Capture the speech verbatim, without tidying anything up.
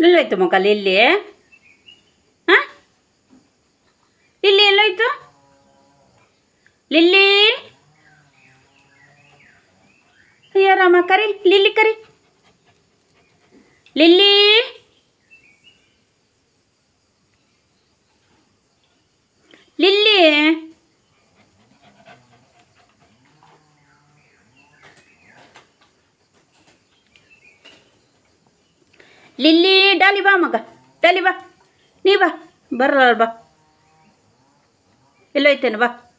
ಎಲ್ಲೋಯ್ತು ಮಗ ಲಿಲ್ಲಿ? ಹಾಂ, ಲಿಲ್ಲಿ ಎಲ್ಲೋಯ್ತು? ಲಿಲ್ಲಿ, ಅಯ್ಯೋ ರಾಮ, ಕರಿ ಲಿಲ್ಲಿ, ಕರಿ ಲಿಲ್ಲಿ. ಲಿಲ್ಲಿ, ಲಿಲ್ಲಿ, ಡಾಲಿ ಬಾ ಮಗ, ಡಾಲಿ ಬಾ, ನೀ ಬಾ, ಬರಲ್ಲ ಬಾ, ಎಲ್ಲೋಯ್ತೇನೆ ಬಾ.